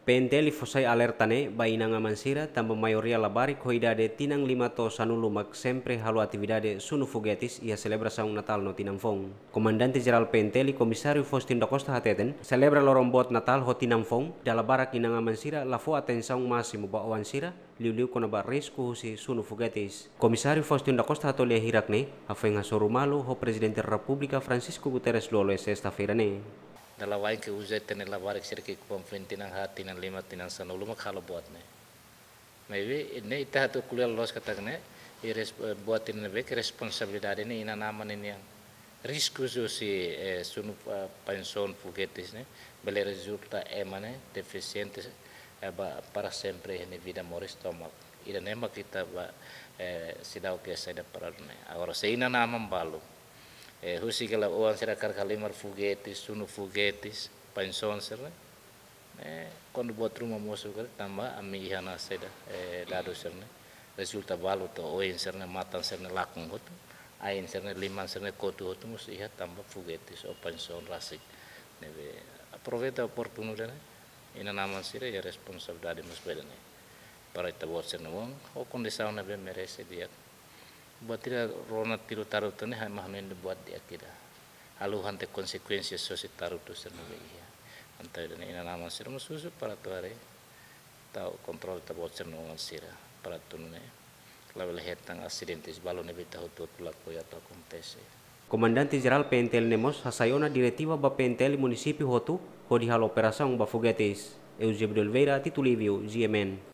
PNT lifosai alertane baina nga mansira tamba maioria labari coidade tinang lima to sanulumak sempre halu atividade sunu foguetes e a celebração Natal no Tinanfong. Comandante Geral PNT Comissário Faustin da Costa Hateten celebra lorombot Natal ho Tinanfong dala barak ina nga mansira la fo atenção máximo ba wansira liu kona ba risco si sunu foguetes. Komisario Faustin da Costa Hatolia hirakne afenga sorumalo ho Presidente da República Francisco Guterres Lolo sexta-feira ne. Dala wain ke uzai tene la barik sirki konfin tinang hati tinang lima tinang sanulu mak halo buat ne. Maybe ini ita hatu kuliah los katakne buat ini bek responsabilidade ini ina nama ini yang risiko si sunu pension fugetis ne bele resulta emane deficientes para sempre ini vida moris tomak ida nema kita ba sidau ke saya para ne agora se ina nama balu husi kala uang sira kalimar fugetis sunu fugetis pension sira quando buat rumah musuh kali tambah ami ihana seda dado sira resulta balu to oin sira matan sira lakung hot ain sira liman sira kotu hot mus iha tambah fugetis o pension rasik nebe aproveita oportunidade ina naman sira ya responsabilidade mus bedane para ita buat sira wong o kondisau na be merece dia buat tidak rona tiru taruh tu ni mah men buat dia kira halu hante konsekuensi sosial taruh tu sendiri ya antai dan ina nama sira musuh para tuare tahu kontrol tahu cenderung sira para tu ne lalu hetang asidentes balon ne bita hutut pelaku ya atau kompesi. Comandante Geral PNTL Nemos hasayona diretiva ba PNTL município Hotu ho di hal operação ba foguetes. Eusebio de Oliveira, Tito Livio, GMN.